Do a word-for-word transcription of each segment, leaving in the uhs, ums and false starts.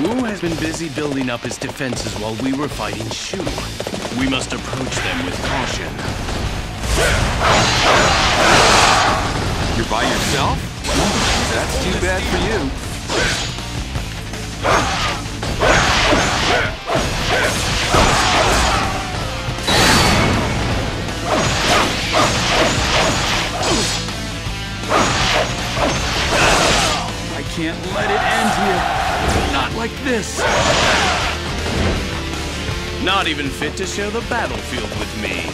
Wu has been busy building up his defenses while we were fighting Shu. We must approach them with caution. You're by yourself? That's too bad for you. I can't let it end here. Not like this. Not even fit to share the battlefield with me.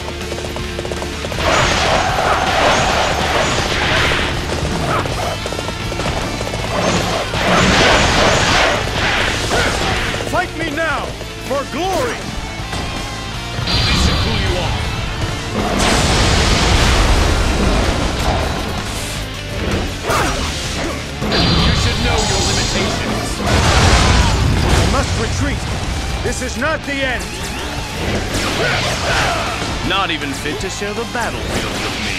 Fight me now, for glory! This should cool you off. You should know your limitations. I must retreat. This is not the end. Not even fit to share the battlefield with me.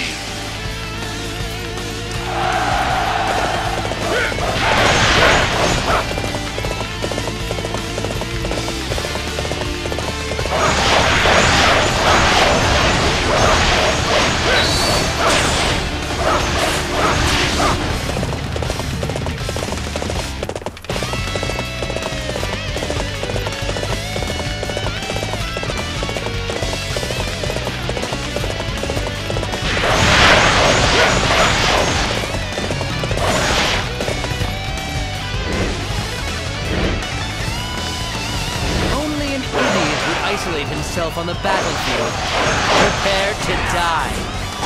Isolate himself on the battlefield. Prepare to die.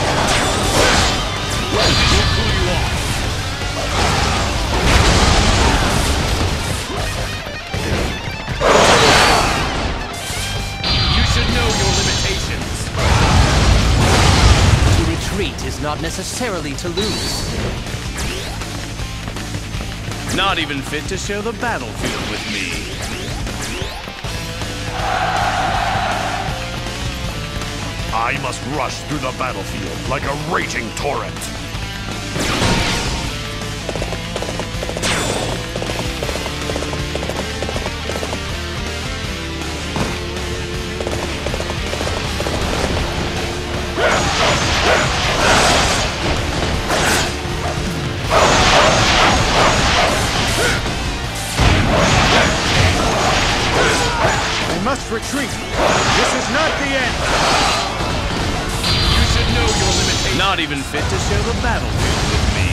You should know your limitations. To retreat is not necessarily to lose. Not even fit to share the battlefield with me. I must rush through the battlefield like a raging torrent. I must retreat. This is not the end. Not even fit to share the battlefield with me.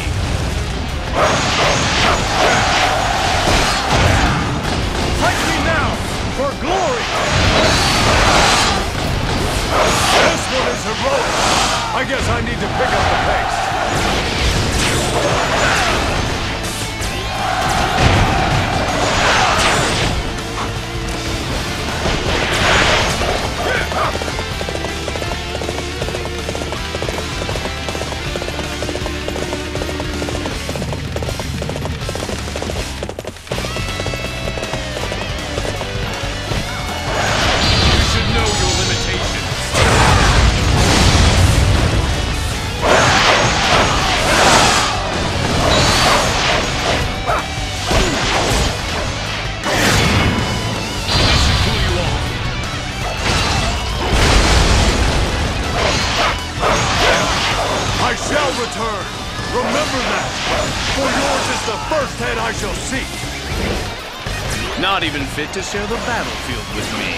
Fight me now, for glory! This one is heroic. I guess I need to pick up the pace. Return. Remember that, for yours is the first head I shall seek. Not even fit to share the battlefield with me.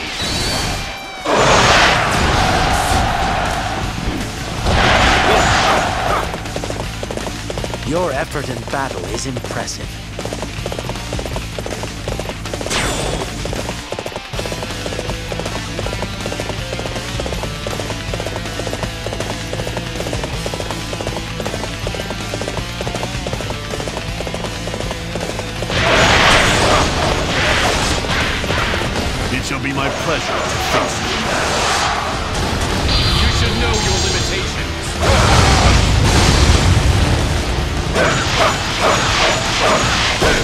Your effort in battle is impressive. It shall be my pleasure to face you. You should know your limitations. Fight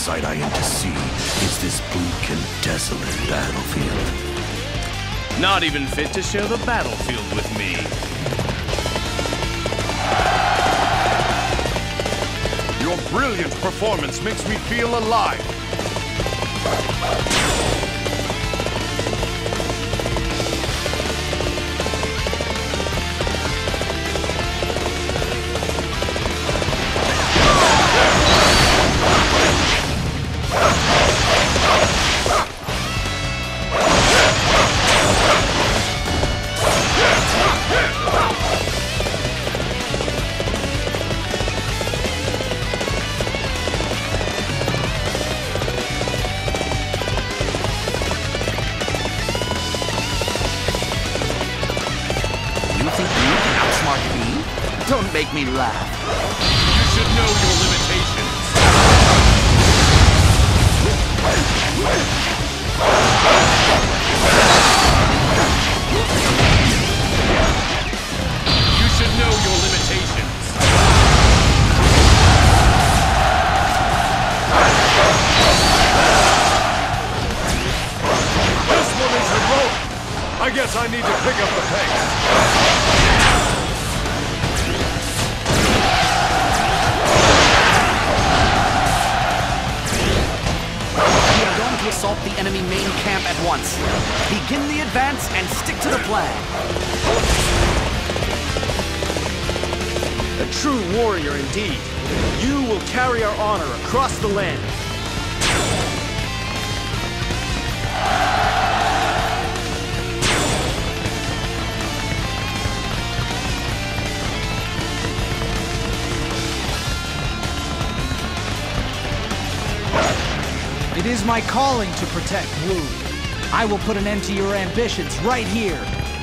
sight I am to see is this bleak and desolate battlefield. Not even fit to share the battlefield with me. Your brilliant performance makes me feel alive. Don't make me laugh. You should know your limitations. You should know your limitations. This one is heroic. I guess I need to pick up the pace. Assault the enemy main camp at once. Begin the advance and stick to the plan. A true warrior indeed. You will carry our honor across the land. It is my calling to protect Wu. I will put an end to your ambitions right here.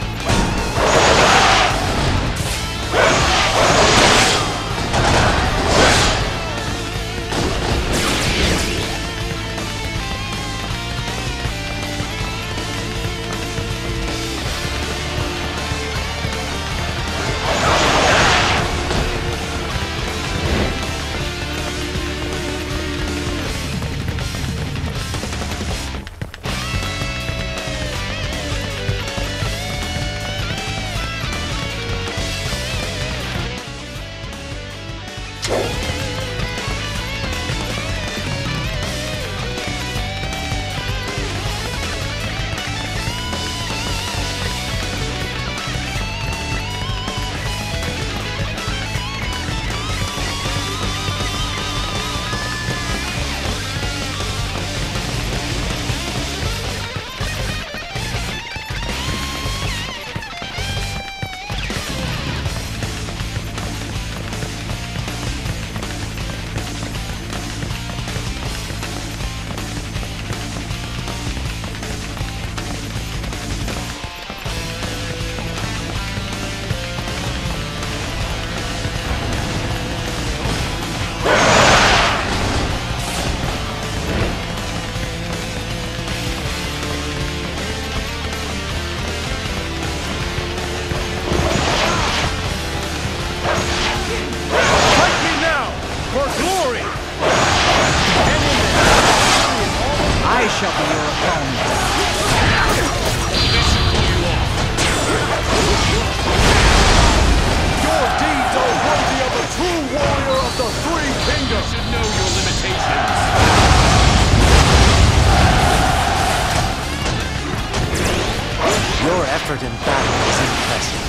effort in battle is impressive.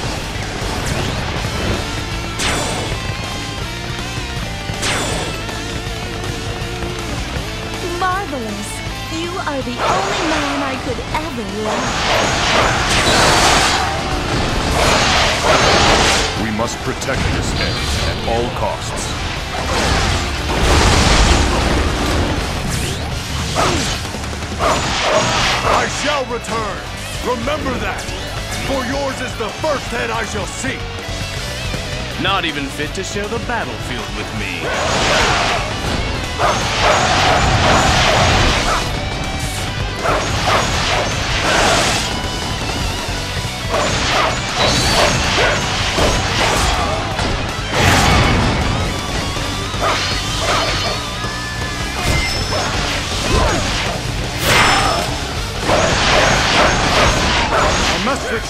Marvelous! You are the only man I could ever love. We must protect this end at all costs. I shall return! Remember that! For yours is the first head I shall see! Not even fit to share the battlefield with me.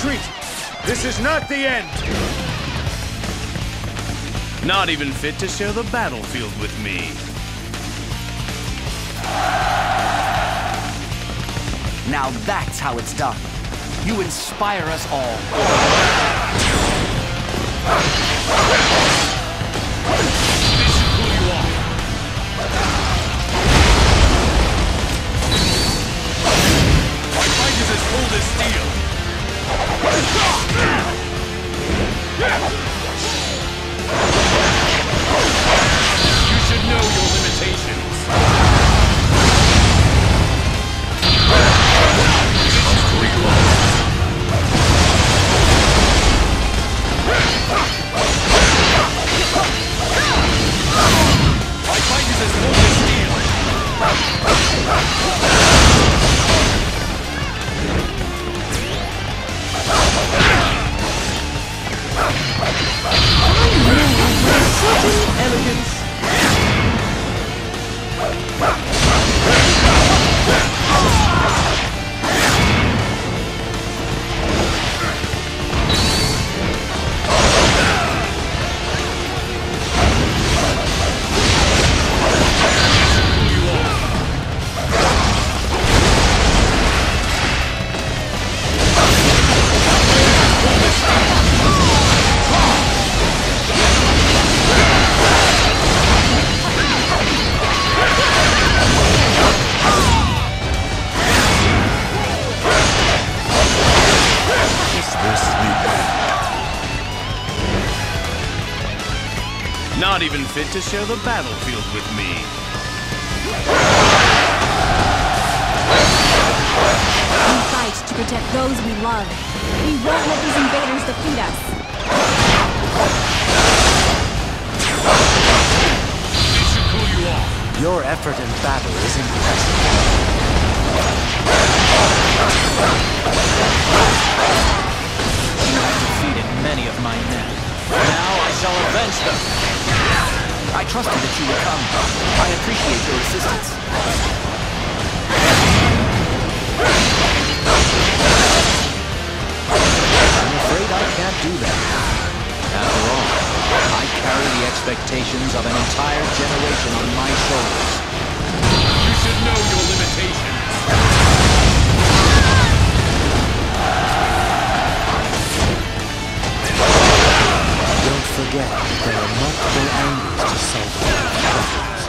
retreat! This is not the end! Not even fit to share the battlefield with me. Now that's how it's done. You inspire us all. This should cool you off. My fight is as cold as steel. You should know your limitations. My fight is as cold as steel. Elegance. Not even fit to share the battlefield with me. We fight to protect those we love. We won't let these invaders defeat us. It should cool you off. Your effort in battle is impressive. You have defeated many of my men. Now I shall avenge them. I trusted that you would come. I appreciate your assistance. I'm afraid I can't do that. After all, I carry the expectations of an entire generation on my shoulders. You should know your limitations. Don't forget, there are multiple angles to solve all problems.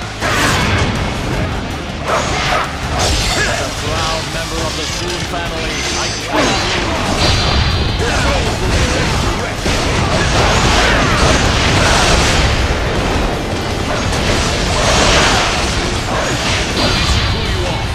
As a proud member of the Sun family, I cannot lose. Your souls will be laid to rest. This should cool you off.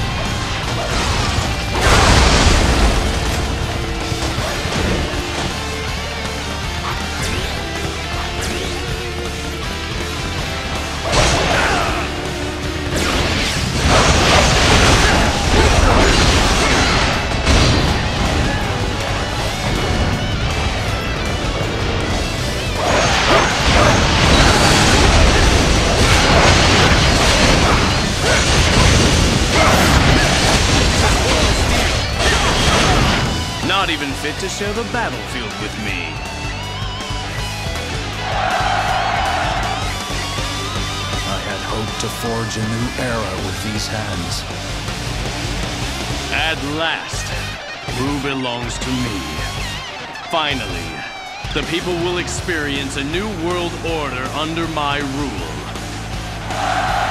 Not even fit to share the battlefield with me. I had hoped to forge a new era with these hands. At last, Wu belongs to me. Finally, the people will experience a new world order under my rule.